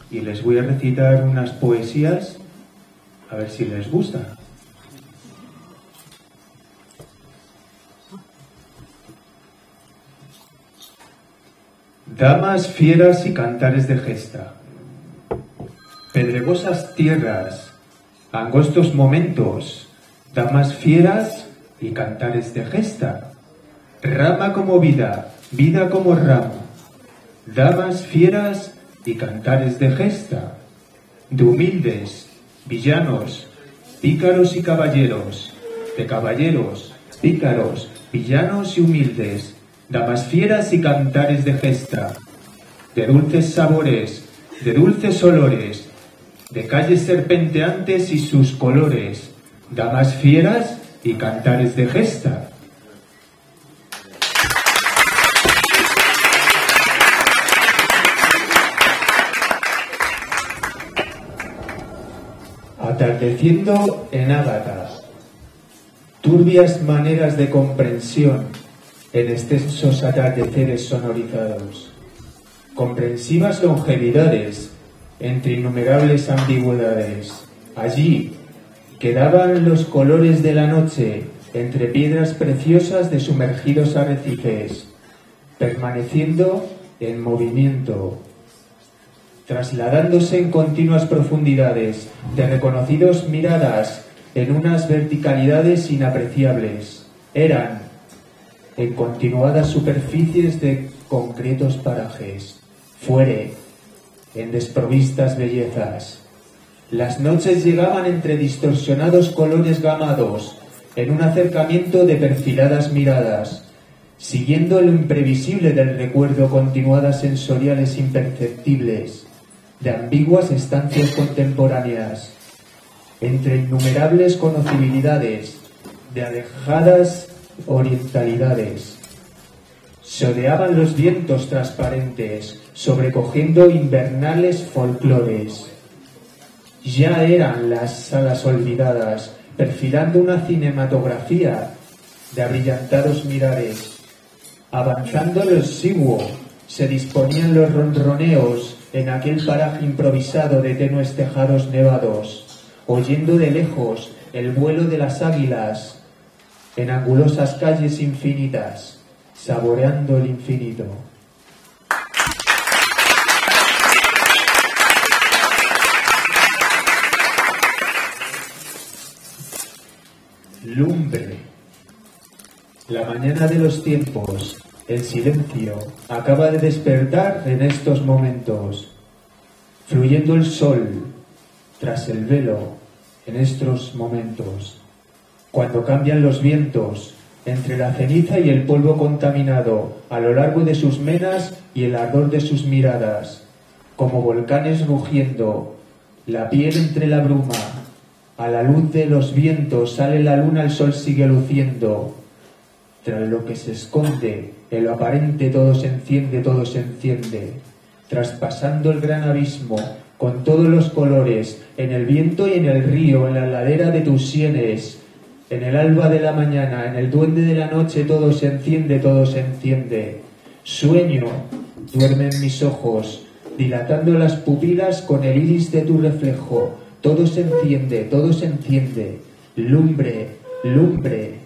y les voy a recitar unas poesías a ver si les gusta. Damas fieras y cantares de gesta, pedregosas tierras, angostos momentos, damas fieras y cantares de gesta, rama como vida, vida como rama, damas fieras y cantares de gesta, de humildes, villanos, pícaros y caballeros, de caballeros, pícaros, villanos y humildes, damas fieras y cantares de gesta, de dulces sabores, de dulces olores, de calles serpenteantes y sus colores, damas fieras y cantares de gesta. Atardeciendo en Ágata, turbias maneras de comprensión en extensos atardeceres sonorizados, comprensivas longevidades entre innumerables ambigüedades. Allí quedaban los colores de la noche entre piedras preciosas de sumergidos arrecifes, permaneciendo en movimiento, trasladándose en continuas profundidades de reconocidos miradas en unas verticalidades inapreciables. Eran en continuadas superficies de concretos parajes, fuere, en desprovistas bellezas. Las noches llegaban entre distorsionados colores gamados, en un acercamiento de perfiladas miradas, siguiendo lo imprevisible del recuerdo continuadas sensoriales imperceptibles, de ambiguas estancias contemporáneas, entre innumerables conocibilidades, de alejadas orientalidades. Se odeaban los vientos transparentes, sobrecogiendo invernales folclores. Ya eran las salas olvidadas, perfilando una cinematografía de abrillantados mirares. Avanzando lo exiguo, se disponían los ronroneos en aquel paraje improvisado de tenues tejados nevados, oyendo de lejos el vuelo de las águilas en angulosas calles infinitas, saboreando el infinito. Lumbre. La mañana de los tiempos, el silencio, acaba de despertar en estos momentos, fluyendo el sol tras el velo en estos momentos. Cuando cambian los vientos, entre la ceniza y el polvo contaminado, a lo largo de sus menas y el ardor de sus miradas, como volcanes rugiendo, la piel entre la bruma, a la luz de los vientos sale la luna, el sol sigue luciendo, tras lo que se esconde, en lo aparente todo se enciende, traspasando el gran abismo, con todos los colores, en el viento y en el río, en la ladera de tus sienes. En el alba de la mañana, en el duende de la noche, todo se enciende. Sueño, duermen mis ojos, dilatando las pupilas con el iris de tu reflejo. Todo se enciende. Lumbre, lumbre,